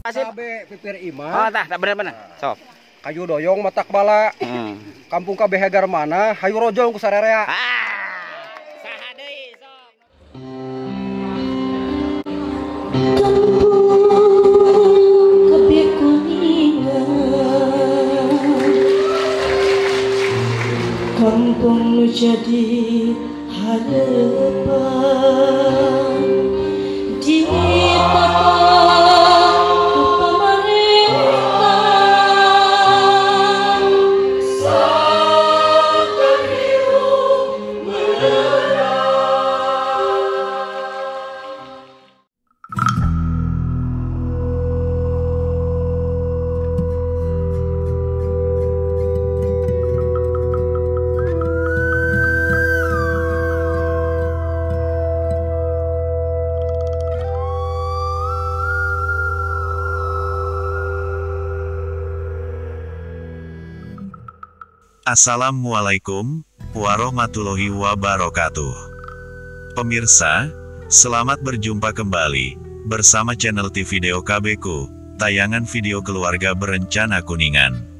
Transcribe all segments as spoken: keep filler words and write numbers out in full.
Asip. Kabe pipir imah. Oh tah, tak bener-bener. Sok. Kayu doyong matak bala. Hmm. Kampung Kabe Hegar mana? Hayu rojong ku sarerea. Ah. Saha deui sok. Kabe kuningan. Kampung nu jadi harapan di Assalamualaikum warahmatullahi wabarakatuh. Pemirsa, selamat berjumpa kembali bersama channel T V Deo K B ku, tayangan video keluarga berencana Kuningan.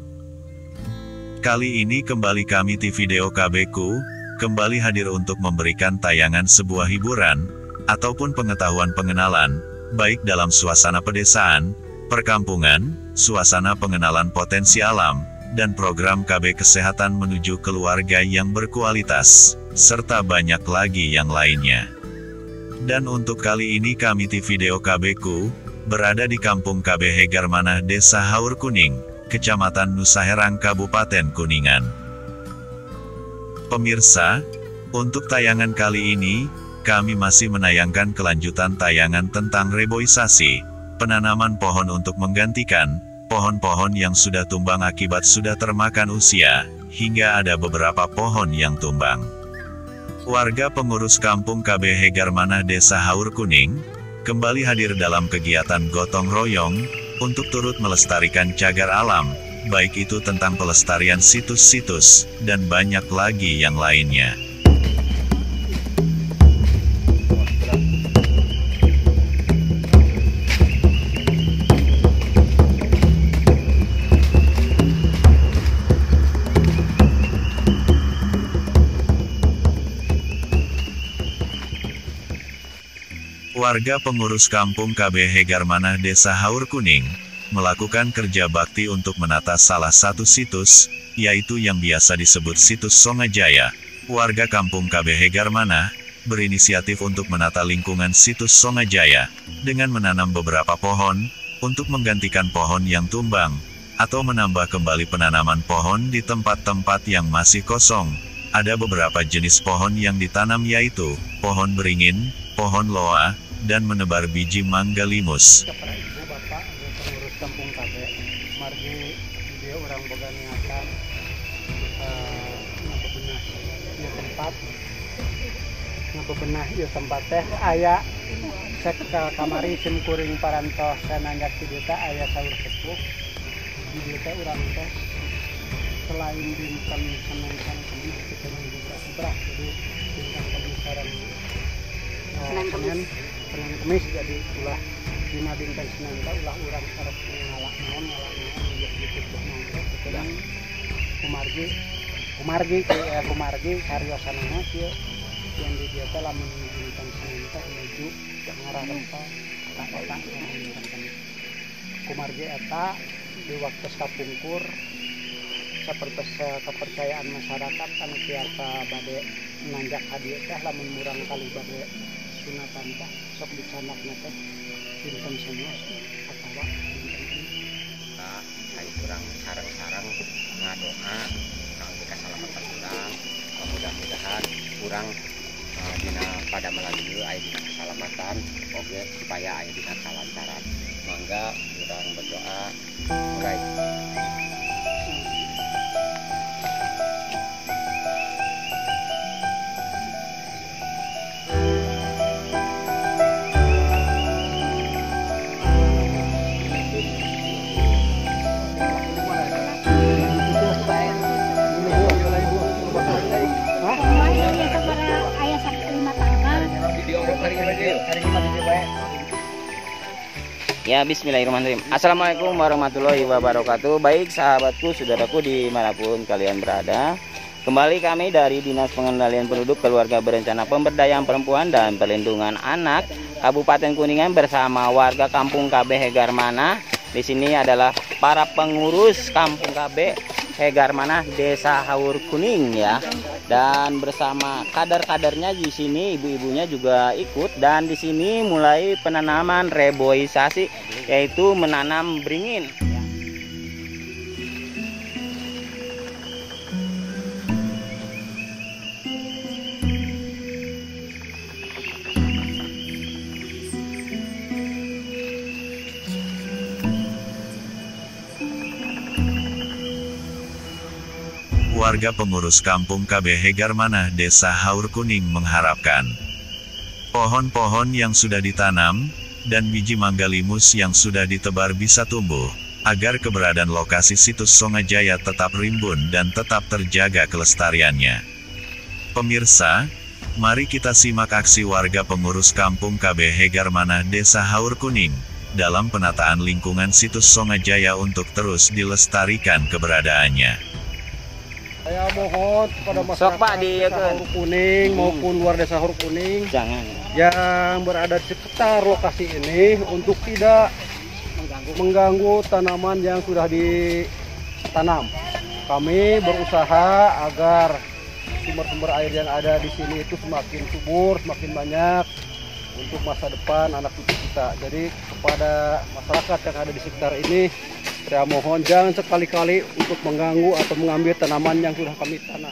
Kali ini kembali kami T V Deo K B ku, kembali hadir untuk memberikan tayangan sebuah hiburan, ataupun pengetahuan pengenalan, baik dalam suasana pedesaan, perkampungan, suasana pengenalan potensi alam, dan program K B kesehatan menuju keluarga yang berkualitas, serta banyak lagi yang lainnya. Dan untuk kali ini kami T V Deo K B ku, berada di Kampung Kabe Hegar Manah Desa Haur Kuning, Kecamatan Nusa Herang Kabupaten Kuningan. Pemirsa, untuk tayangan kali ini, kami masih menayangkan kelanjutan tayangan tentang reboisasi, penanaman pohon untuk menggantikan pohon-pohon yang sudah tumbang akibat sudah termakan usia, hingga ada beberapa pohon yang tumbang. Warga pengurus Kampung Kabe Hegar Manah Desa Haur Kuning, kembali hadir dalam kegiatan gotong royong, untuk turut melestarikan cagar alam, baik itu tentang pelestarian situs-situs, dan banyak lagi yang lainnya. Warga pengurus Kampung Kabe Hegar Manah Desa Haur Kuning, melakukan kerja bakti untuk menata salah satu situs, yaitu yang biasa disebut situs Songajaya. Warga Kampung Kabe Hegar Manah, berinisiatif untuk menata lingkungan situs Songajaya, dengan menanam beberapa pohon, untuk menggantikan pohon yang tumbang, atau menambah kembali penanaman pohon di tempat-tempat yang masih kosong. Ada beberapa jenis pohon yang ditanam yaitu, pohon beringin, pohon loa, dan menebar biji mangga limus. Kepada ibu bapak pengurus Kampung Kabe, margi dia orang boga niatan ngabebenah ieu tempat, ngabebenah ieu tempat teh aya sek kamari sim kuring parantos sananjak di dieu teh aya saur sepuh. Di dieu teh urang teh selain dinten Senin kan Kamis kita juga sebrah, jadi dinten Kamis sareng Senin Senin Kamis jadi ulah dina dinten Senin teh ulah urang sareng ngalak naon ngalak naon gitu gitu mangga kemudian kumargi kumargi ya kumargi karyosanana kieu yang di dieu teh lamun dinten Senin teh menuju ngarah rempah tak tak dinten Kamis kumargi eta di waktu kapungkur seperti kepercayaan masyarakat kan tiasa bade nanjak hadiah teh lamun murang kali bade sunatan teh sok dicanakna teh dinten Senin atawa dinten Nah, ayo kurang sarang-sarang ngadoa kangge kasalamatan urang. Mudah-mudahan kurang uh, dina pada melalui aya dina keselamatan oge supaya aya dina kalancaran. Mangga urang berdoa mulai Ya, bismillahirrahmanirrahim. Assalamualaikum warahmatullahi wabarakatuh. Baik sahabatku, saudaraku dimanapun kalian berada, kembali kami dari Dinas Pengendalian Penduduk, Keluarga Berencana, Pemberdayaan Perempuan dan Perlindungan Anak Kabupaten Kuningan bersama warga Kampung K B Hegarmanah. Di sini adalah para pengurus Kampung K B Hegarmanah Desa Haur Kuning ya. Dan bersama kader-kadernya di sini, ibu-ibunya juga ikut, dan di sini mulai penanaman reboisasi, yaitu menanam beringin. Warga pengurus Kampung K B Hegarmanah Desa Haur Kuning mengharapkan pohon-pohon yang sudah ditanam dan biji manggalimus yang sudah ditebar bisa tumbuh, agar keberadaan lokasi situs Songajaya tetap rimbun dan tetap terjaga kelestariannya. Pemirsa, mari kita simak aksi warga pengurus Kampung K B Hegarmanah Desa Haur Kuning dalam penataan lingkungan situs Songajaya untuk terus dilestarikan keberadaannya. Saya mohon kepada Sok, Pak, masyarakat di- Desa Haur Kuning maupun luar Desa Haur Kuning Jangan. yang berada di sekitar lokasi ini untuk tidak mengganggu tanaman yang sudah ditanam. Kami berusaha agar sumber-sumber air yang ada di sini itu semakin subur, semakin banyak untuk masa depan anak cucu kita. Jadi kepada masyarakat yang ada di sekitar ini, saya mohon jangan sekali-kali untuk mengganggu atau mengambil tanaman yang sudah kami tanam.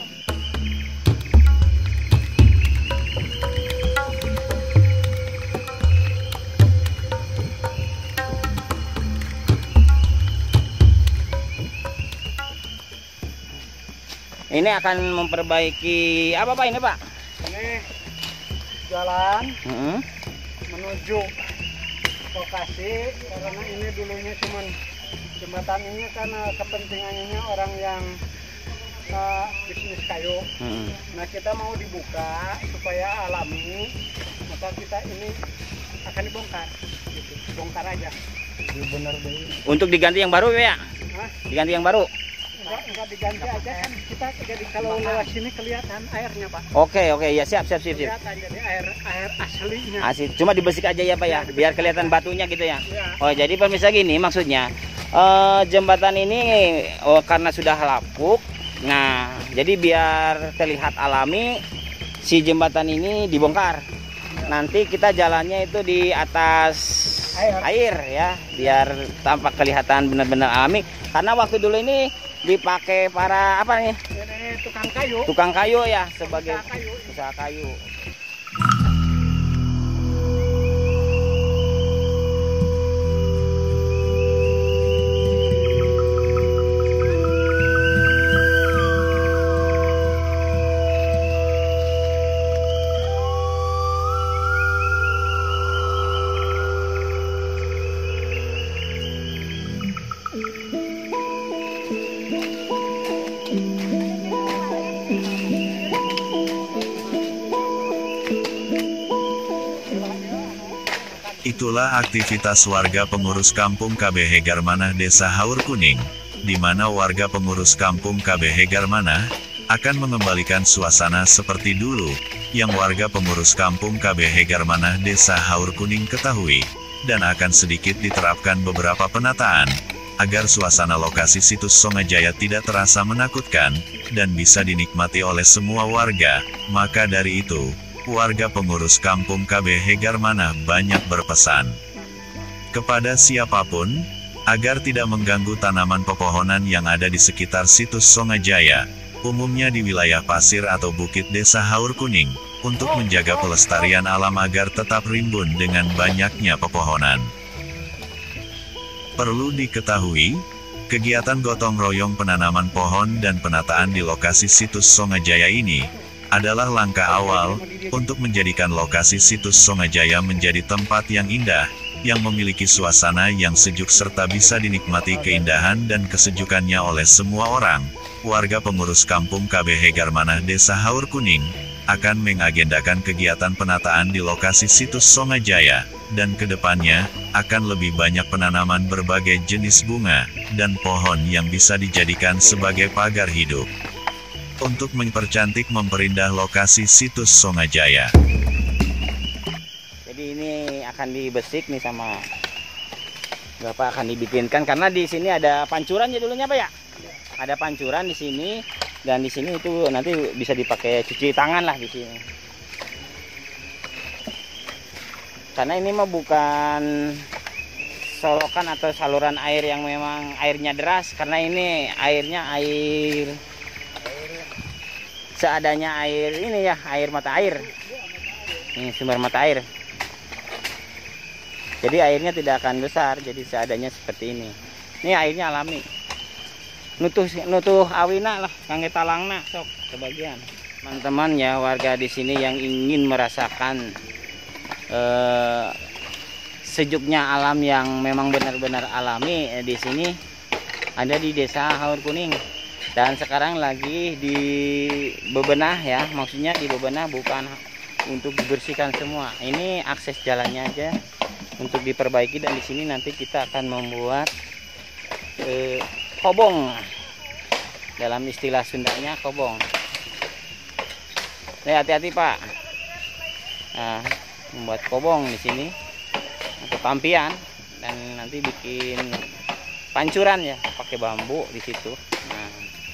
Ini akan memperbaiki apa Pak ini Pak? Ini jalan Mm-mm. menuju lokasi, karena ini dulunya cuman jembatan ini karena kepentingannya orang yang uh, bisnis kayu. Mm-mm. Nah, kita mau dibuka supaya alami, maka kita ini akan dibongkar, gitu. Bongkar aja. Benar deh. Untuk diganti yang baru ya? Hah? Diganti yang baru. Enggak, enggak diganti aja kan, kita jadi kalau lewat sini kelihatan airnya Pak. Oke oke ya, siap siap siap siap. Kelihatan jadi air air aslinya. Asik. Cuma dibersihkan aja ya Pak ya, biar kelihatan batunya gitu ya. Ya. Oh jadi pemirsa gini maksudnya, eh, jembatan ini oh, karena sudah lapuk, nah jadi biar terlihat alami si jembatan ini dibongkar. Nanti kita jalannya itu di atas Air. air ya, biar tampak kelihatan benar-benar alami. Karena waktu dulu ini dipakai para apa nih? Ini tukang kayu. Tukang kayu ya, sebagai Usaha kayu. usaha kayu. Itulah aktivitas warga pengurus Kampung K B Hegarmanah Desa Haur Kuning, di mana warga pengurus Kampung K B Hegarmanah akan mengembalikan suasana seperti dulu, yang warga pengurus Kampung K B Hegarmanah Desa Haur Kuning ketahui, dan akan sedikit diterapkan beberapa penataan, agar suasana lokasi situs Songajaya tidak terasa menakutkan, dan bisa dinikmati oleh semua warga. Maka dari itu, warga pengurus Kampung K B Hegarmanah banyak berpesan kepada siapapun, agar tidak mengganggu tanaman pepohonan yang ada di sekitar situs Songajaya, umumnya di wilayah pasir atau bukit Desa Haur Kuning, untuk menjaga pelestarian alam agar tetap rimbun dengan banyaknya pepohonan. Perlu diketahui, kegiatan gotong royong penanaman pohon dan penataan di lokasi situs Songajaya ini adalah langkah awal untuk menjadikan lokasi situs Songajaya menjadi tempat yang indah, yang memiliki suasana yang sejuk serta bisa dinikmati keindahan dan kesejukannya oleh semua orang. Warga pengurus Kampung K B Hegarmanah Desa Haur Kuning akan mengagendakan kegiatan penataan di lokasi situs Songajaya, dan kedepannya, akan lebih banyak penanaman berbagai jenis bunga, dan pohon yang bisa dijadikan sebagai pagar hidup. Untuk mempercantik memperindah lokasi situs Songajaya. Jadi ini akan dibesik nih sama Bapak, akan dibikinkan karena di sini ada pancuran ya dulunya Pak ya. Ada pancuran di sini dan di sini itu nanti bisa dipakai cuci tangan lah di sini. Karena ini mah bukan solokan atau saluran air yang memang airnya deras, karena ini airnya air seadanya air ini ya, air mata air. Ini sumber mata air. Jadi airnya tidak akan besar, jadi seadanya seperti ini. Ini airnya alami. Nutuh nutuh awina lah, kangge talangna sok sebagian. Teman-teman ya, warga di sini yang ingin merasakan eh, sejuknya alam yang memang benar-benar alami eh, di sini ada di Desa Haur Kuning. Dan sekarang lagi di bebenah ya, maksudnya di bebenah bukan untuk dibersihkan semua. Ini akses jalannya aja untuk diperbaiki, dan di sini nanti kita akan membuat eh, kobong, dalam istilah Sundanya kobong. Nih hati-hati Pak, nah, membuat kobong di sini atau tampian, dan nanti bikin pancuran ya, pakai bambu di situ. Nah,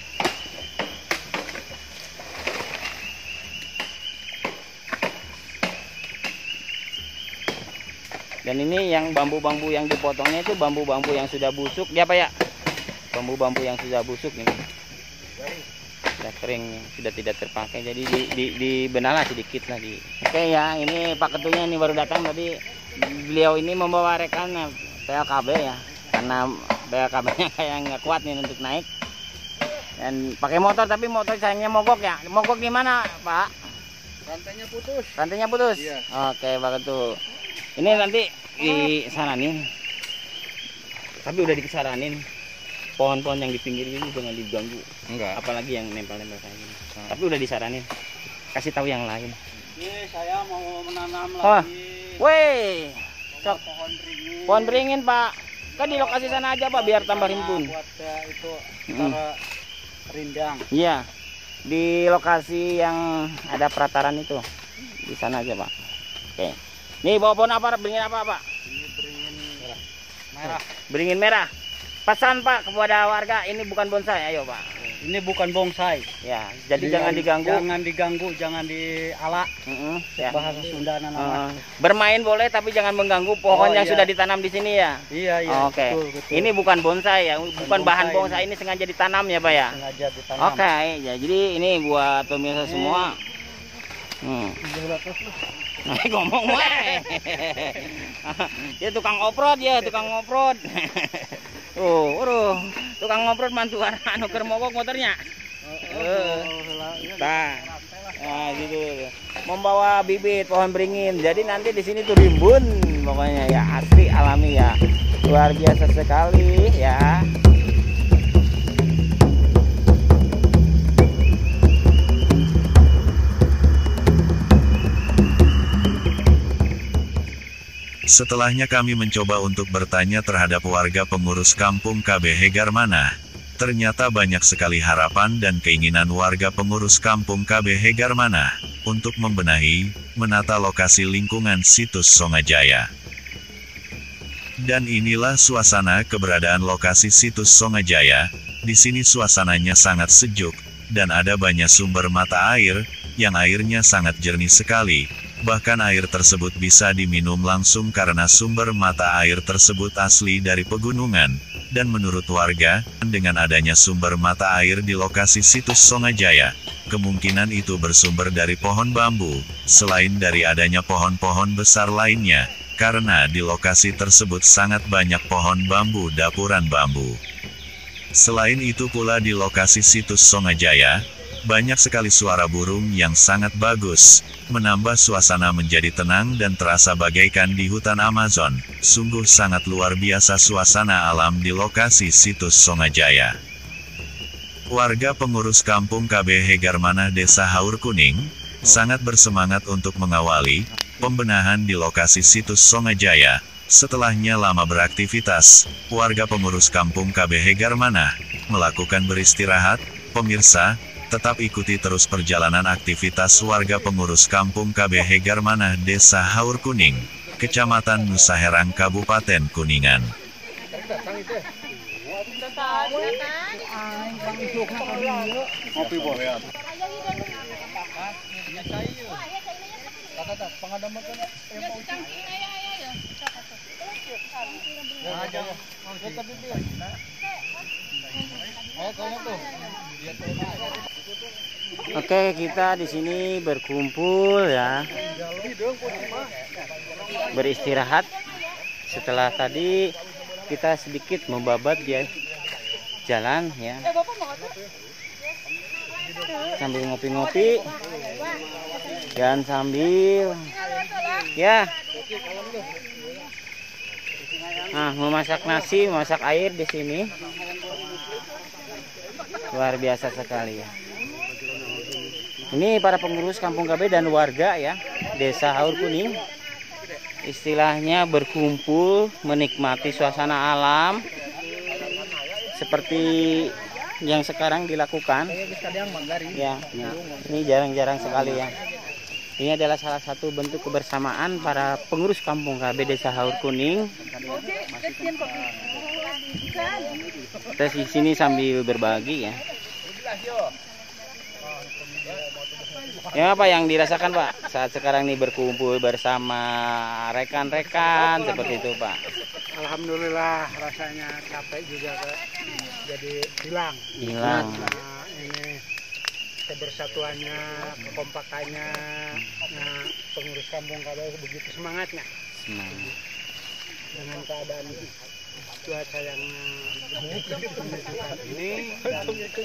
dan ini yang bambu-bambu yang dipotongnya itu bambu-bambu yang sudah busuk ya Pak ya. Bambu-bambu yang sudah busuk ini. Sudah kering, sudah tidak terpakai. Jadi di, di, di benalah sedikit lah di. Oke ya, ini Pak Ketunya ini baru datang tadi. Beliau ini membawa rekan P L K B ya. Karena P L K B-nya kayak nggak kuat nih untuk naik. Dan pakai motor, tapi motor sayangnya mogok ya. Mogok gimana Pak? Rantainya putus. Rantainya putus? Iya. Oke Pak Ketu. Ini nanti disaranin, tapi udah dikesaranin pohon-pohon yang di pinggir ini jangan diganggu. Enggak. Apalagi yang nempel-nempel kayak gini. Hmm. Tapi udah disaranin. Kasih tahu yang lain. Ini saya mau menanam Oh. lagi. Weh, sok Pohon beringin. pohon beringin Pak. Kan di lokasi sana aja Pak, biar tambah rimbun. Buat ya, itu Mm. para rindang. Iya, di lokasi yang ada perataran itu, di sana aja Pak. Oke. Nih bawa pohon apa? Beringin apa Pak? Ini beringin merah. Merah. Beringin merah. Pesan Pak kepada warga, ini bukan bonsai, ayo Pak. Ini bukan bonsai. Ya, jadi jangan diganggu. Jangan diganggu, jangan diala. Mm-mm, ya. Bahasa Sunda nama. Uh, bermain boleh tapi jangan mengganggu pohon Oh, yang iya. sudah ditanam di sini ya. Iya, iya. Oke. Betul, betul. Ini bukan bonsai ya, bukan bahan bonsai bonsai, ini sengaja ditanam ya Pak ya. Sengaja ditanam. Oke, ya, jadi ini buat pemirsa Ini- semua. Hmm. Nah, ngomong weh. Dia tukang off-road ya, tukang off-road. Oh, waduh, tukang off-road mantu anu keur mogok motornya. Eh. Nah, nah gitu. Membawa bibit pohon beringin. Jadi nanti di sini tuh rimbun pokoknya ya, asli alami ya. Luar biasa sekali ya. Setelahnya kami mencoba untuk bertanya terhadap warga pengurus kampung K B Hegarmanah. Ternyata banyak sekali harapan dan keinginan warga pengurus kampung K B Hegarmanah untuk membenahi, menata lokasi lingkungan situs Songajaya. Dan inilah suasana keberadaan lokasi situs Songajaya. Di sini suasananya sangat sejuk, dan ada banyak sumber mata air, yang airnya sangat jernih sekali. Bahkan air tersebut bisa diminum langsung karena sumber mata air tersebut asli dari pegunungan. Dan menurut warga, dengan adanya sumber mata air di lokasi situs Songajaya, kemungkinan itu bersumber dari pohon bambu, selain dari adanya pohon-pohon besar lainnya, karena di lokasi tersebut sangat banyak pohon bambu dapuran bambu. Selain itu pula di lokasi situs Songajaya, banyak sekali suara burung yang sangat bagus, menambah suasana menjadi tenang dan terasa bagaikan di hutan Amazon. Sungguh sangat luar biasa suasana alam di lokasi situs Songajaya. Warga pengurus kampung K B Hegarmanah Desa Haur Kuning sangat bersemangat untuk mengawali pembenahan di lokasi situs Songajaya. Setelahnya lama beraktivitas, warga pengurus kampung K B Hegarmanah melakukan beristirahat. Pemirsa, tetap ikuti terus perjalanan aktivitas warga pengurus kampung K B Hegarmanah Desa Haur Kuning, Kecamatan Nusa Herang, Kabupaten Kuningan. Oke, kita di sini berkumpul ya, beristirahat setelah tadi kita sedikit membabat dia jalan ya, sambil ngopi-ngopi dan sambil ya nah memasak nasi, memasak air di sini. Luar biasa sekali ya. Ini para pengurus kampung K B dan warga ya Desa Haur Kuning, istilahnya berkumpul menikmati suasana alam seperti yang sekarang dilakukan ya. Ini jarang-jarang sekali ya. Ini adalah salah satu bentuk kebersamaan para pengurus kampung K B Desa Haur Kuning. Kita di sini sambil berbagi ya. Ya, apa yang dirasakan Pak saat sekarang ini berkumpul bersama rekan-rekan seperti itu Pak? Alhamdulillah, rasanya capek juga Pak. Jadi hilang. Hilang. Nah, ini kebersatuannya, kekompakannya, nah, pengurus kampung K B begitu semangatnya. Semangat. Dengan keadaan cuaca yang menunjukkan ini dan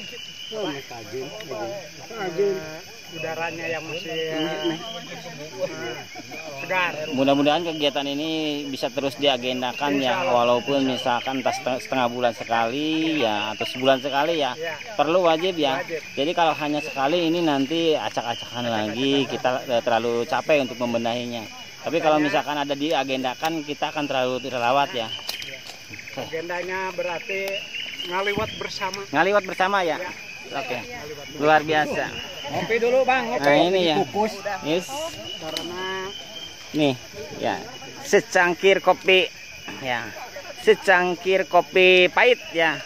uh, udaranya yang masih uh, segar. Mudah-mudahan kegiatan ini bisa terus diagendakan ya, walaupun misalkan entah setengah bulan sekali ya atau sebulan sekali ya, Ya. perlu wajib ya. Wajib. Jadi kalau hanya sekali ini nanti acak-acakan lagi, kita eh, terlalu capek untuk membenahinya. Tapi kalau misalkan ada diagendakan, kita akan terlalu terawat ya. Agendanya berarti ngaliwat bersama. Ngaliwat bersama ya. Oke, luar biasa. Ngopi dulu Bang, ngopi. Nah ini ya, yes. Karena Nih ya, secangkir kopi ya, secangkir kopi pahit ya.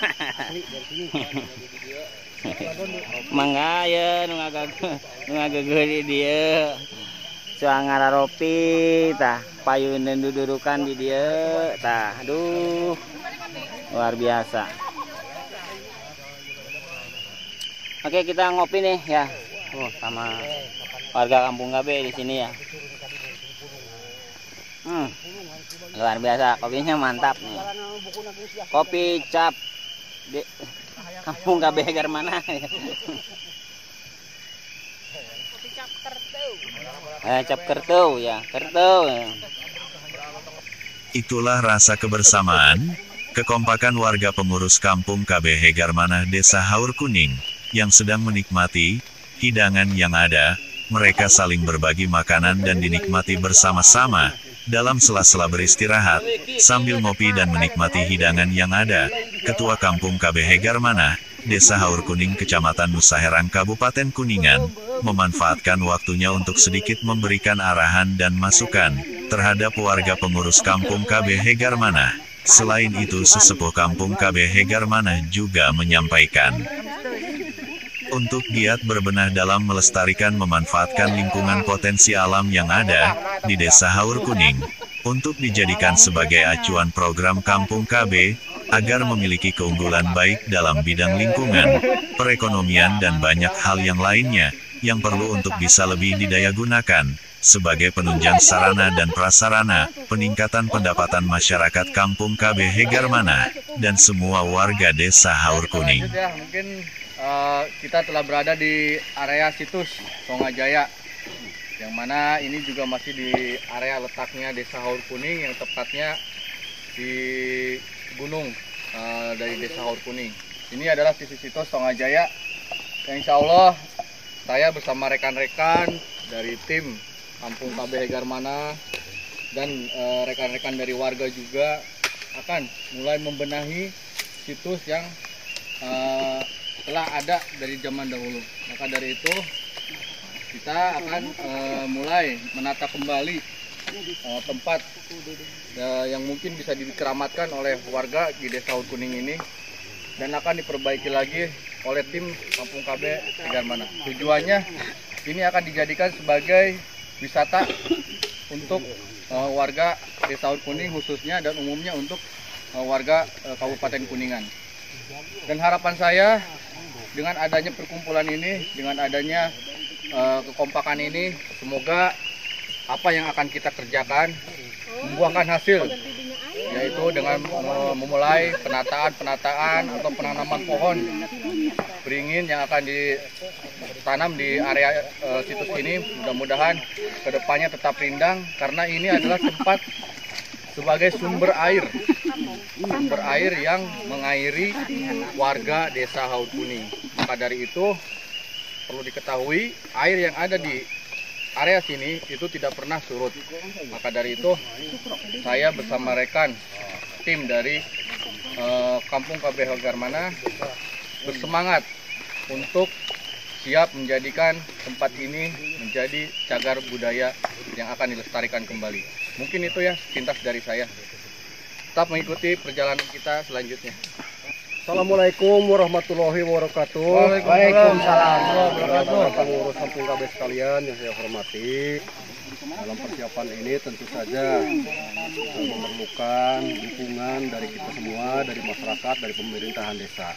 Mangga ya, nu ngagage nu ngagage di dieu. Soang ngararopi tah, payuneun dudurukan di dieu tah. Aduh, luar biasa. Oke, kita ngopi nih ya. Oh, sama warga kampung K B di sini ya. Hmm, luar biasa, kopinya mantap nih. Kopi cap di kampung K B Hegarmanah. Kopi cap kerteu. Eh, cap kerteu ya, kerteu. Itulah rasa kebersamaan, kekompakan warga pengurus kampung K B Hegarmanah Desa Haur Kuning yang sedang menikmati hidangan yang ada. Mereka saling berbagi makanan dan dinikmati bersama-sama dalam sela-sela beristirahat sambil ngopi dan menikmati hidangan yang ada. Ketua Kampung K B Hegarmanah Desa Haur Kuning Kecamatan Nusa Herang Kabupaten Kuningan memanfaatkan waktunya untuk sedikit memberikan arahan dan masukan terhadap warga pengurus Kampung K B Hegarmanah. Selain itu, sesepuh Kampung K B Hegarmanah juga menyampaikan untuk giat berbenah dalam melestarikan memanfaatkan lingkungan potensi alam yang ada di Desa Haur Kuning untuk dijadikan sebagai acuan program Kampung K B agar memiliki keunggulan baik dalam bidang lingkungan, perekonomian dan banyak hal yang lainnya yang perlu untuk bisa lebih didayagunakan sebagai penunjang sarana dan prasarana peningkatan pendapatan masyarakat Kampung K B Hegarmanah dan semua warga Desa Haur Kuning. Ya, mungkin uh, kita telah berada di area situs Songajaya, yang mana ini juga masih di area letaknya Desa Haur Kuning, yang tepatnya di gunung uh, dari Desa Haur Kuning. Ini adalah situs-situs Songajaya yang insya Allah saya bersama rekan-rekan dari tim Kampung K B Hegarmana dan rekan-rekan dari warga juga akan mulai membenahi situs yang uh, telah ada dari zaman dahulu. Maka dari itu kita akan uh, mulai menata kembali uh, tempat uh, yang mungkin bisa dikeramatkan oleh warga di Desa Haur Kuning ini, dan akan diperbaiki lagi oleh tim Kampung K B Hegarmana. Tujuannya ini akan dijadikan sebagai wisata untuk uh, warga Desa Haur Kuning khususnya, dan umumnya untuk uh, warga uh, Kabupaten Kuningan. Dan harapan saya dengan adanya perkumpulan ini, dengan adanya uh, kekompakan ini, semoga apa yang akan kita kerjakan membuahkan hasil, yaitu dengan uh, memulai penataan-penataan atau penanaman pohon beringin yang akan ditanam di area uh, situs ini. Mudah-mudahan kedepannya tetap rindang, karena ini adalah tempat sebagai sumber air, sumber air yang mengairi warga Desa Haur Kuning. Maka dari itu perlu diketahui, air yang ada di area sini itu tidak pernah surut. Maka dari itu saya bersama rekan tim dari uh, Kampung K B Hegarmana bersemangat untuk siap menjadikan tempat ini menjadi cagar budaya yang akan dilestarikan kembali. Mungkin itu ya sepintas dari saya. Tetap mengikuti perjalanan kita selanjutnya. Assalamualaikum warahmatullahi wabarakatuh. Waalaikumsalam. Pengurus Kampung K B sekalian yang saya hormati, dalam persiapan ini tentu saja memerlukan dukungan dari kita semua, dari masyarakat, dari pemerintahan desa.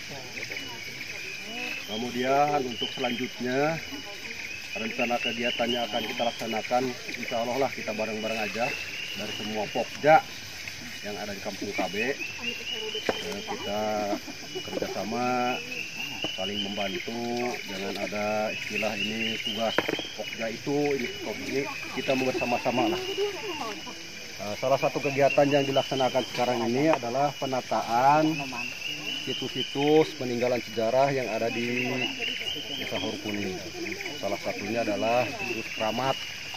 Kemudian untuk selanjutnya rencana kegiatannya akan kita laksanakan, insya Allah lah kita bareng-bareng aja dari semua pokja yang ada di Kampung K B. Eh, kita kerjasama, saling membantu, jangan ada istilah ini tugas pokja itu, ini tugas ini, kita bersama-sama lah. Eh, salah satu kegiatan yang dilaksanakan sekarang ini adalah penataan situs-situs peninggalan sejarah yang ada di Desa Haur Kuning. Salah satunya adalah situs Keramat.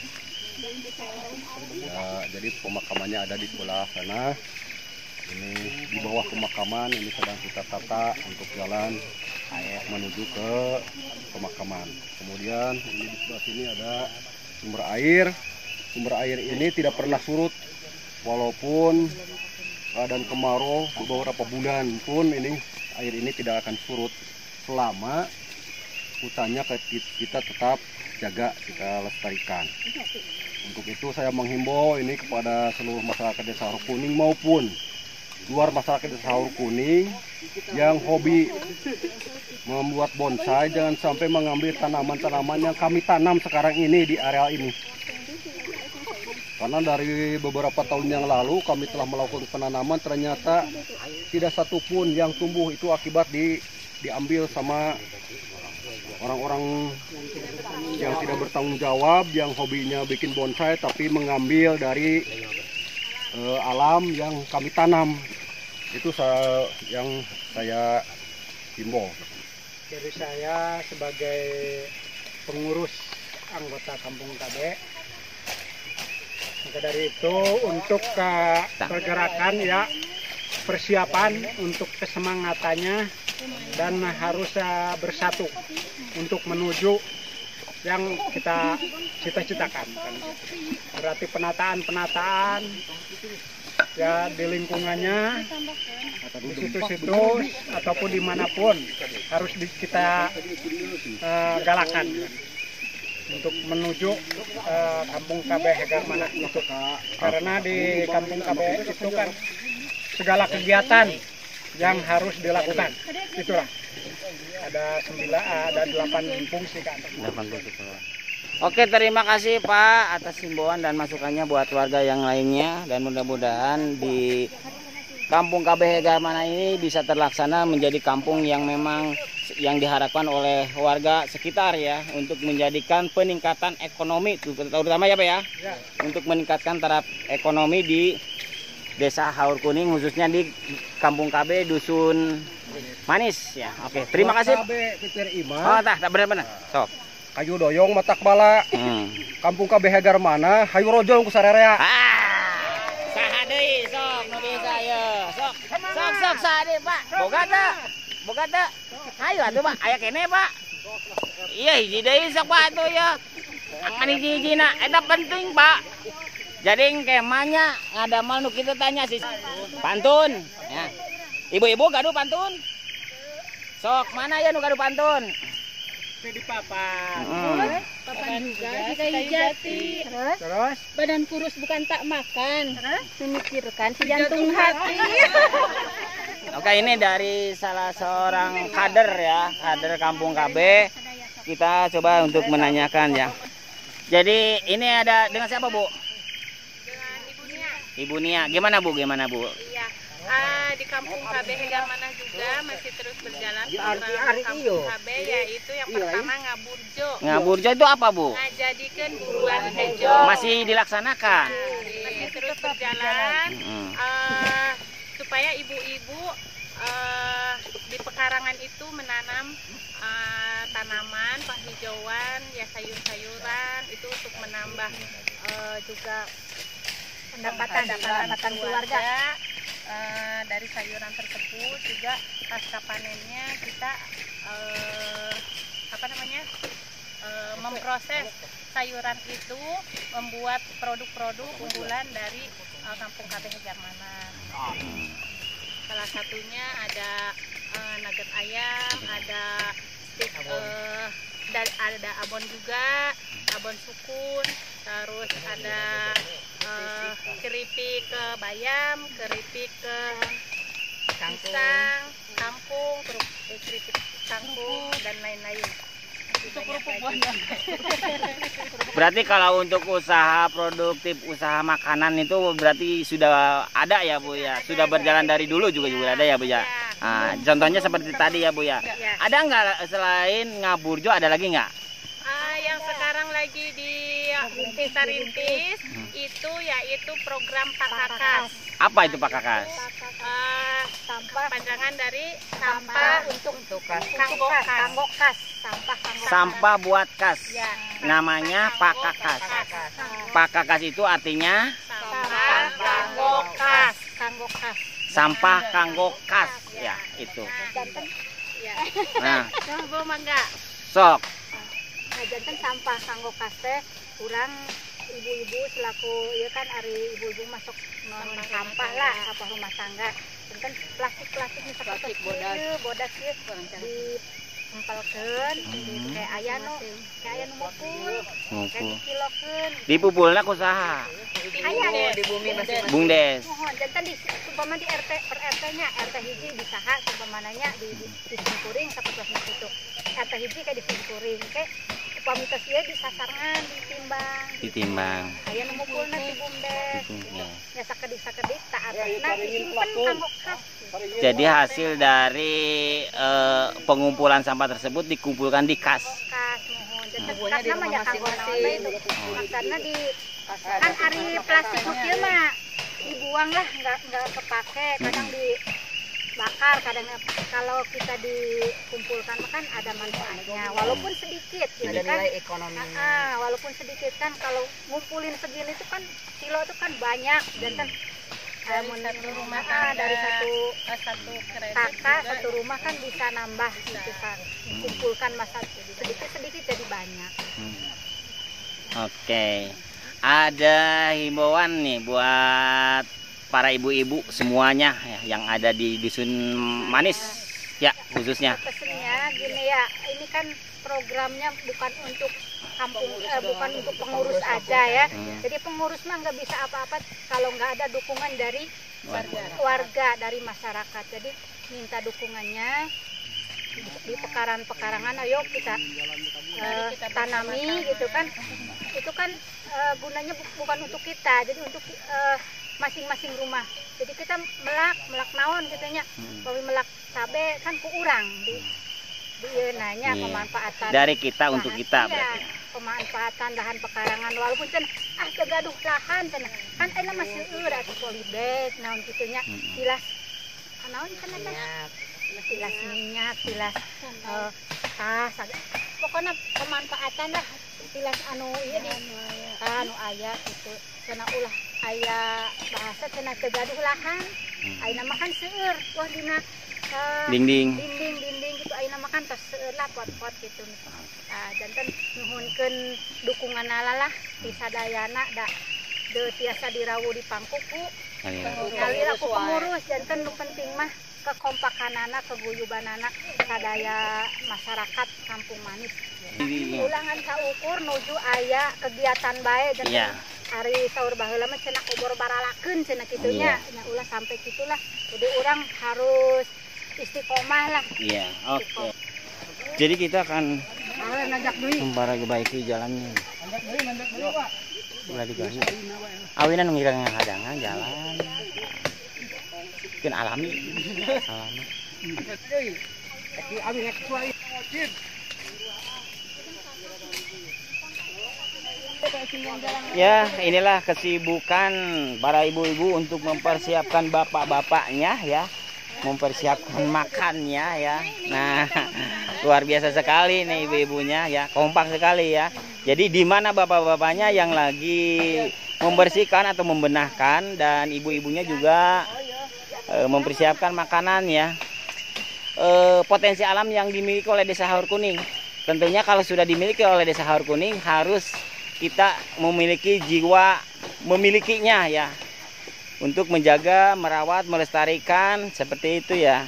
Ya, jadi pemakamannya ada di sebelah sana. Ini di bawah pemakaman ini sedang kita tata untuk jalan menuju ke pemakaman. Kemudian ini di sebelah sini ada sumber air. Sumber air ini tidak pernah surut, walaupun keadaan kemarau beberapa bulan pun ini air ini tidak akan surut selama hutannya kita tetap jaga, kita lestarikan. Untuk itu saya menghimbau ini kepada seluruh masyarakat Desa Haur Kuning maupun luar masyarakat Desa Haur Kuning yang hobi membuat bonsai, jangan sampai mengambil tanaman-tanaman yang kami tanam sekarang ini di area ini. Karena dari beberapa tahun yang lalu kami telah melakukan penanaman, ternyata tidak satupun yang tumbuh, itu akibat di, diambil sama orang-orang yang tidak bertanggung jawab, yang hobinya bikin bonsai tapi mengambil dari uh, alam yang kami tanam. Itu saya, yang saya himbau. Dari saya sebagai pengurus anggota Kampung K B, maka dari itu untuk ke pergerakan ya, persiapan untuk kesemangatannya, dan harus uh, bersatu untuk menuju yang kita cita-citakan. Berarti penataan-penataan ya di lingkungannya, di situs-situs ataupun dimanapun harus di, kita uh, galakan untuk menuju uh, Kampung K B Hegarmana itu. Karena di Kampung K B itu kan segala kegiatan yang harus dilakukan, itulah ada sembilan, ada delapan fungsi kan. delapan fungsi. Oke, terima kasih Pak atas himbauan dan masukannya buat warga yang lainnya, dan mudah-mudahan di Kampung K B Hegarmana ini bisa terlaksana menjadi kampung yang memang yang diharapkan oleh warga sekitar ya, untuk menjadikan peningkatan ekonomi terutama ya Pak ya, ya. Untuk meningkatkan taraf ekonomi di Desa Haur Kuning, khususnya di Kampung K B Dusun Manis ya. Oke, terima kasih. K B Kecil Iman. Oh, tah, benar-benar. Sok. kayu doyong matak bala. Hmm. Kampung K B Hegarmana hayu rojong ku sararea. Ah, saha deui sok nu bisa ye. Sok, sok sok saha deui, Pak. Boga teu? Boga teu? Hayu atuh, Pak. Aya keneh, Pak. Iya, hiji deui sok Pak atuh ya. Ngan hiji-hijina eta penting, Pak. Jadi kemahnya ngadamel nu kitu tanya sih. Pantun. Ya. Ibu-ibu gaduh pantun. Sok, mana ya nu gaduh pantun? Di papan. Hmm. Papan juga di kayu jati. Terus? Terus Badan kurus bukan tak makan. Terus? Memikirkan si jantung hati. Oke, ini dari salah seorang kader ya, kader Kampung K B. Kita coba untuk menanyakan ya. Jadi ini ada dengan siapa, Bu? Dengan Ibu Nia. Ibu Nia. Gimana, Bu? Gimana, Bu? Iya. Ah, di Kampung K B Hegarmana juga masih terus berjalan program Kampung K B, yaitu yang pertama ngaburjo. Ngaburjo itu apa, Bu? Ngajadikeun buruan hejo. Masih dilaksanakan. Masih terus berjalan. Hmm. eh, supaya ibu-ibu eh, di pekarangan itu menanam eh, tanaman penghijauan ya, sayur-sayuran itu untuk menambah eh, juga pendapatan pendapatan keluarga. Eh, dari sayuran tersebut juga pasca panennya kita eh, apa namanya eh, memproses sayuran itu membuat produk-produk unggulan dari eh, Kampung K B Hegarmana. Salah satunya ada eh, nugget ayam, ada steak, eh, dan ada abon juga, abon sukun, terus ada eh, keripik ke bayam, keripik ke pisang, kangkung, keripik kangkung dan lain-lain. Berarti kalau untuk usaha produktif, usaha makanan itu berarti sudah ada ya, Bu ya? Sudah berjalan dari dulu juga juga ada ya, Bu ya? Nah, contohnya seperti tadi ya, Bu ya? Ada nggak selain ngaburjo, ada lagi nggak? Ah, yang sekarang lagi di kita rintis itu yaitu program Pakakas. Apa itu Pakakas? Uh, sampah panjangan dari sampah untuk untuk kanggokas, kanggokas, sampah kanggokas. Sampah buat kas. Ya. Namanya Pakakas. Pakakas itu artinya sampah kanggokas, kanggokas. sampah kanggo kas ya, itu. Ya. Nah, Bu mangga. sok. Nah, jantan sampah kanggokas teh kurang ibu-ibu selaku ya kan ari ibu-ibu masuk non sampah lah apa rumah tangga. Jantan plastik-plastik misalkan plastik bodas bodas ya diempelkeun di kayak aya nu kayak aya nu mukul kayak dikilokeun Dipupulna kusaha? aya di bumi masing-masing. Bungdes. mohon jantan di sumpama di R T per R T-nya R T hiji di saha sumpamananya di di, di Simkuring sapertosna kitu. R T hiji kayak di Simkuring kayak upami tos ieu disasarangan ditimbang. Ditimbang. Aya nu mukulna di bumdes. Ya. Ya sakedik-sakedik tak atasna disimpen kanggo kas. Jadi hasil dari eh, pengumpulan sampah tersebut dikumpulkan di kas. Kas mohon jantan kas namanya kanggo naon itu. Maksudna di kan ari plastik nu kieu mah dibuang lah enggak enggak kepake, kadang dibakar, kadang kalau kita dikumpulkan kan ada manfaatnya walaupun sedikit gitu Ada kan. nilai ekonominya. Ah, walaupun sedikit kan kalau ngumpulin segini itu kan kilo itu kan banyak dan kan dari satu rumah ah, dari satu satu kakak satu rumah kan bisa nambah gitu kan, kumpulkan masa sedikit sedikit jadi banyak. Hmm. Oke, ada himbauan nih buat para ibu-ibu semuanya ya, yang ada di dusun Manis ya khususnya. Pesennya gini ya, ini kan programnya bukan untuk kampung, eh, bukan untuk pengurus aja ya. Hmm. Jadi pengurus mah nggak bisa apa-apa kalau nggak ada dukungan dari warga, warga dari masyarakat. Jadi minta dukungannya di pekarangan-pekarangan, ayo kita eh, tanami gitu kan. Itu kan eh, gunanya bu bukan untuk kita, jadi untuk eh, masing-masing rumah. Jadi kita melak melak naon gitunya, kalau melak cabe kan ku urang di di nanya Iya. pemanfaatan Dari kita lahan, untuk kita iya, berarti. pemanfaatan lahan pekarangan walaupun kan ah kegaduh lahan kan kan enak masih eur atuh polybag naon gitunya tilas naon kan eta tilas minyak tilas eh, tas pokoknya pemanfaatan lah istilah anu iya di anu aya gitu cenah ulah aya bahasa cenah tegaduh lahan ayeuna makan seueur wah dina uh, dinding dinding dinding gitu ayeuna makan tos seueur lah pot-pot gitu ah janten nuhunkeun dukungan ala lah di sadayana da de tiasa dirawu di pangkuku ngalira ku pengurus janten nu penting mah kekompakanana keguyubanana sadaya masyarakat Kampung Manis ulangan saukur nuju aya kegiatan bae janten iya. Hari saur baheula mah cenah obor baralakeun cenah kitunya nya ulah sampai kitulah jadi orang harus istiqomah lah iya oke okay. Jadi kita akan memperbaiki jalannya ulah diganti awina nu ngirang hadangan jalan kan alami alami ya inilah kesibukan para ibu-ibu untuk mempersiapkan bapak-bapaknya ya mempersiapkan makannya ya nah luar biasa sekali nih ibu-ibunya ya kompak sekali ya jadi di mana bapak-bapaknya yang lagi membersihkan atau membenahkan dan ibu-ibunya juga e, mempersiapkan makanan ya e, potensi alam yang dimiliki oleh Desa Haur Kuning tentunya kalau sudah dimiliki oleh Desa Haur Kuning harus kita memiliki jiwa memilikinya ya untuk menjaga, merawat, melestarikan seperti itu ya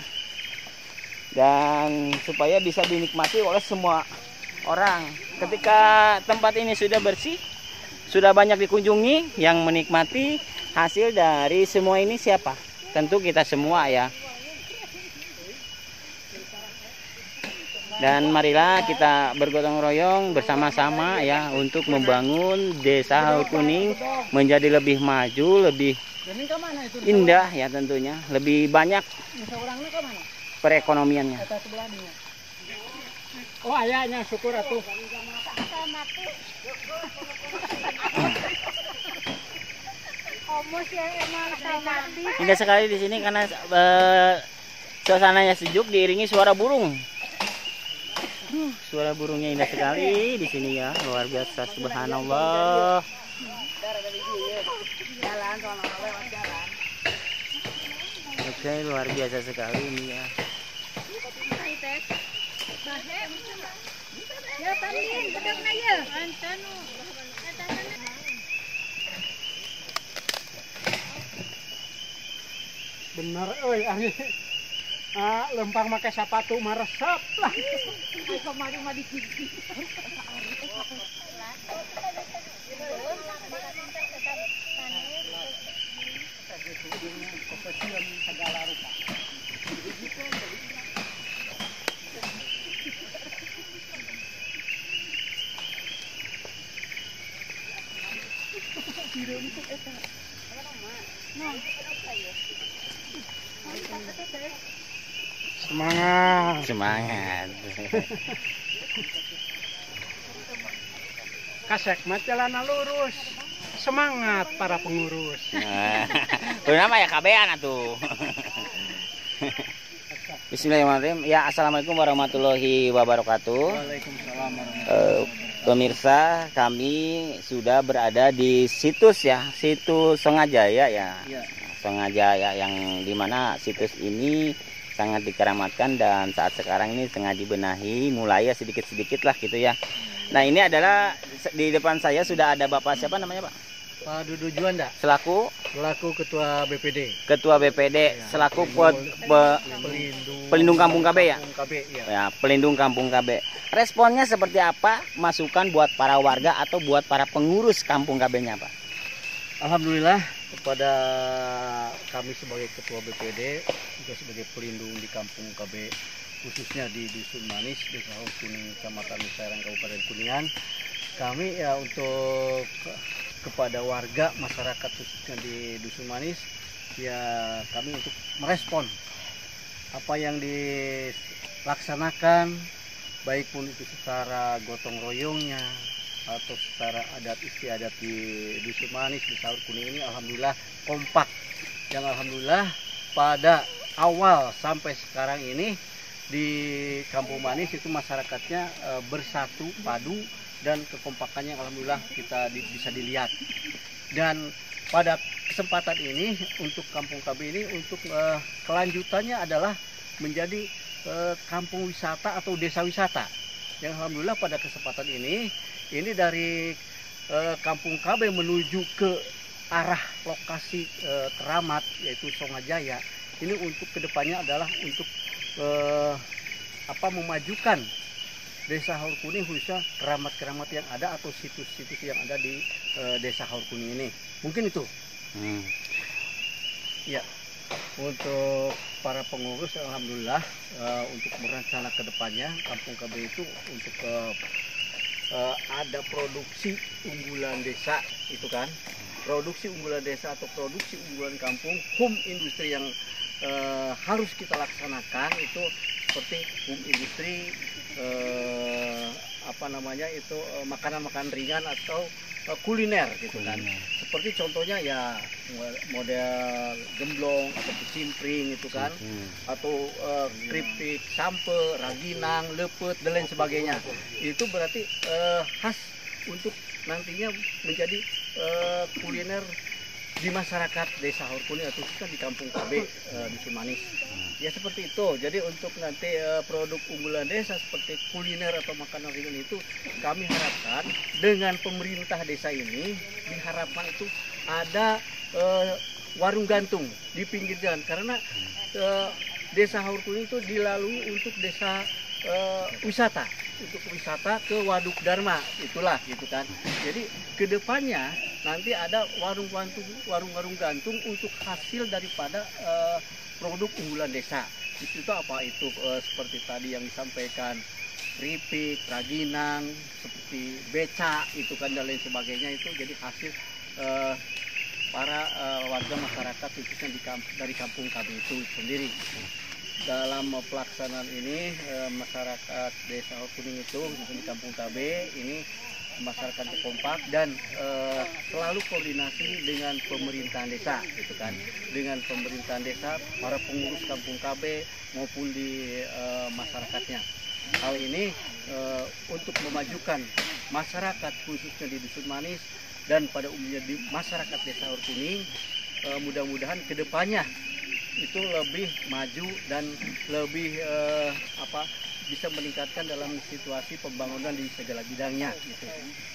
dan supaya bisa dinikmati oleh semua orang ketika tempat ini sudah bersih sudah banyak dikunjungi yang menikmati hasil dari semua ini siapa? Tentu kita semua ya dan marilah kita bergotong royong bersama-sama ya untuk membangun Desa Haur Kuning menjadi lebih maju, lebih indah ya tentunya, lebih banyak perekonomiannya. Oh ayahnya syukur atuh. Indah sekali di sini karena uh, suasananya sejuk diiringi suara burung. Uh, suara burungnya indah sekali di sini ya, luar biasa subhanallah. Oke, luar biasa sekali ini ya. Bener euy ahli. Ah, lempang make sepatu maresep lah. Ai kamari mah dicicing. Segala rupa. Semangat. Semangat. Kasek mah jalan lurus. Semangat para pengurus. Tuh nama ya kabean atuh. Bismillahirrahmanirrahim. Ya assalamualaikum warahmatullahi wabarakatuh. Waalaikumsalam warahmatullahi Uh, pemirsa kami sudah berada di situs ya situs Songajaya ya. Ya. Songajaya yang dimana situs ini sangat dikeramatkan dan saat sekarang ini tengah dibenahi mulai ya sedikit-sedikit lah gitu ya. Nah ini adalah di depan saya sudah ada Bapak siapa namanya Pak? Pak Dudu Juanda Selaku selaku Ketua B P D. Ketua B P D ya. Selaku pe, pe, Pelindung, pelindung Kampung K B ya? Kampung K B, ya. Ya, pelindung Kampung K B. Responnya seperti apa? Masukan buat para warga atau buat para pengurus Kampung K B-nya Pak? Alhamdulillah kepada kami sebagai Ketua B P D juga sebagai pelindung di Kampung K B khususnya di Dusun Manis, Desa Haur Kuning, Kecamatan Serang, Kabupaten Kuningan, kami ya untuk kepada warga masyarakat khususnya di Dusun Manis ya kami untuk merespon apa yang dilaksanakan baik pun itu secara gotong royongnya atau secara adat istiadat di Dusun Manis, Desa Haur Kuning ini alhamdulillah kompak yang alhamdulillah pada awal sampai sekarang ini di Kampung Manis itu masyarakatnya e, bersatu padu dan kekompakannya alhamdulillah kita di, bisa dilihat. Dan pada kesempatan ini untuk Kampung K B ini untuk e, kelanjutannya adalah menjadi e, kampung wisata atau desa wisata. Yang alhamdulillah pada kesempatan ini ini dari e, Kampung K B menuju ke arah lokasi e, keramat yaitu Songajaya. Ini untuk kedepannya adalah untuk e, apa memajukan Desa Haur Kuning, khususnya keramat-keramat yang ada atau situs-situs yang ada di e, Desa Haur Kuning ini. Mungkin itu. Hmm. Ya, untuk para pengurus alhamdulillah e, untuk berencana ke depannya Kampung K B itu untuk e, e, ada produksi unggulan desa itu kan. Produksi unggulan desa atau produksi unggulan kampung, home industri yang e, harus kita laksanakan itu seperti home industri eh, apa namanya itu makanan-makanan ringan atau eh, kuliner gitu kan. Seperti contohnya ya model gemblong atau kecimpring itu kan, hmm. atau eh, keripik, sampe, raginang, lepet dan lain sebagainya. Itu berarti eh, khas untuk nantinya menjadi eh, kuliner di masyarakat Desa Haur Kuning atau khususnya di Kampung K B eh, Dusun Manis. Ya seperti itu. Jadi untuk nanti uh, produk unggulan desa seperti kuliner atau makanan ringan itu kami harapkan dengan pemerintah desa ini diharapkan itu ada uh, warung gantung di pinggir jalan, karena uh, Desa Haur Kuning itu dilalui untuk desa uh, wisata, untuk wisata ke Waduk Dharma itulah gitu kan. Jadi kedepannya nanti ada warung gantung, warung-warung gantung untuk hasil daripada uh, produk unggulan desa. Itu apa itu e, seperti tadi yang disampaikan keripik, raginang, seperti beca itu kan dan lain sebagainya, itu jadi hasil e, para e, warga masyarakat khususnya di kamp, dari Kampung K B itu sendiri. Dalam pelaksanaan ini e, masyarakat Desa Haur Kuning itu di Kampung K B ini masyarakat kompak dan e, selalu koordinasi dengan pemerintahan desa gitu kan, dengan pemerintahan desa, para pengurus Kampung K B maupun di e, masyarakatnya. Hal ini e, untuk memajukan masyarakat khususnya di Dusun Manis dan pada umumnya di masyarakat Desa Haur Kuning, e, mudah-mudahan kedepannya itu lebih maju dan lebih e, apa bisa meningkatkan dalam situasi pembangunan di segala bidangnya gitu.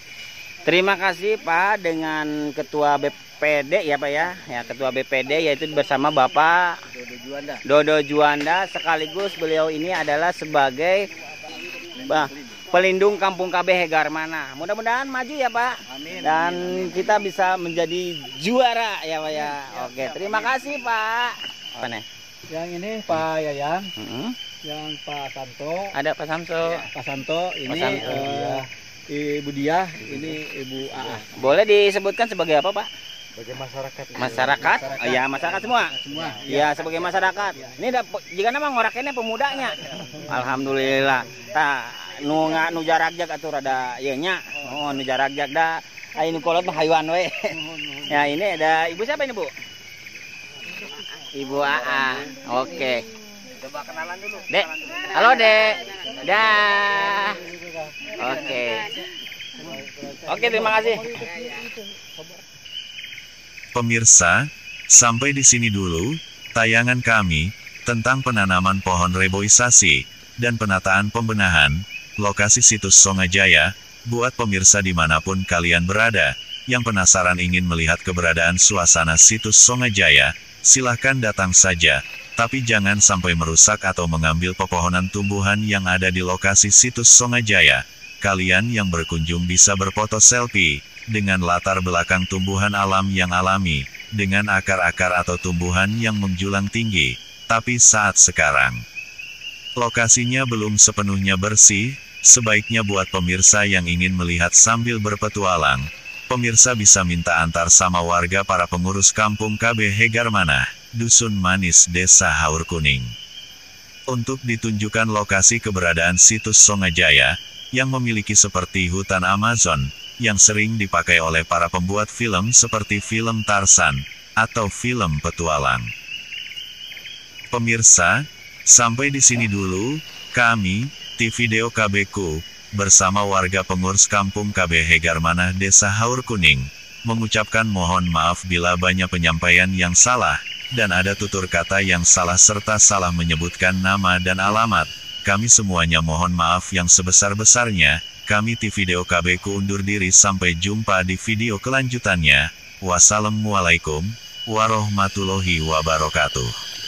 Terima kasih Pak dengan Ketua B P D ya Pak ya, ya Ketua B P D yaitu bersama Bapak Dodo Juanda. Dodo Juanda, sekaligus beliau ini adalah sebagai bah, pelindung Kampung K B Hegarmana. Mudah-mudahan maju ya Pak. Amin. Dan amin, amin. kita bisa menjadi juara ya Pak ya. Oke, terima kasih Pak. Apa nih? Yang ini Pak Yayan. Mm-hmm. Yang Pak Santo, ada Pak Samso, ya, Pak Santo, ini Pak Santo. Uh, Ibu Diah, ini Ibu A A. Boleh disebutkan sebagai apa Pak? Sebagai masyarakat. Masyarakat? masyarakat. Oh, ya masyarakat semua. Semua. Ya, ya sebagai masyarakat. Ya. Ini dah, jika nama ngorakennya pemudanya. Alhamdulillah. Ta nu nga nu jarak jag atuh rada ieu nya. Oh, nu jarak jag da. Ai nu kolot mah haywan we. Ya, ini ada Ibu siapa ini Bu? Ibu A A. Oke. Coba kenalan dulu. Dek. Halo Dek. Dah. Oke. Oke, terima kasih. Pemirsa, sampai di sini dulu tayangan kami tentang penanaman pohon reboisasi dan penataan pembenahan lokasi situs Songajaya. Buat pemirsa dimanapun kalian berada, yang penasaran ingin melihat keberadaan suasana situs Songajaya, silahkan datang saja. Tapi jangan sampai merusak atau mengambil pepohonan tumbuhan yang ada di lokasi situs Songajaya. Kalian yang berkunjung bisa berfoto selfie dengan latar belakang tumbuhan alam yang alami, dengan akar-akar atau tumbuhan yang menjulang tinggi. Tapi saat sekarang, lokasinya belum sepenuhnya bersih. Sebaiknya buat pemirsa yang ingin melihat sambil berpetualang, pemirsa bisa minta antar sama warga para pengurus Kampung K B Hegarmana, Dusun Manis, Desa Haur Kuning. Untuk ditunjukkan lokasi keberadaan situs Songajaya, yang memiliki seperti hutan Amazon, yang sering dipakai oleh para pembuat film seperti film Tarzan, atau film petualang. Pemirsa, Sampai di sini dulu, kami, T V Deo K B ku, bersama warga pengurus kampung K B Hegarmanah Desa Haur Kuning, mengucapkan mohon maaf bila banyak penyampaian yang salah, dan ada tutur kata yang salah serta salah menyebutkan nama dan alamat. Kami semuanya mohon maaf yang sebesar-besarnya. Kami T V Deo K B ku undur diri sampai jumpa di video kelanjutannya. Wassalamualaikum warahmatullahi wabarakatuh.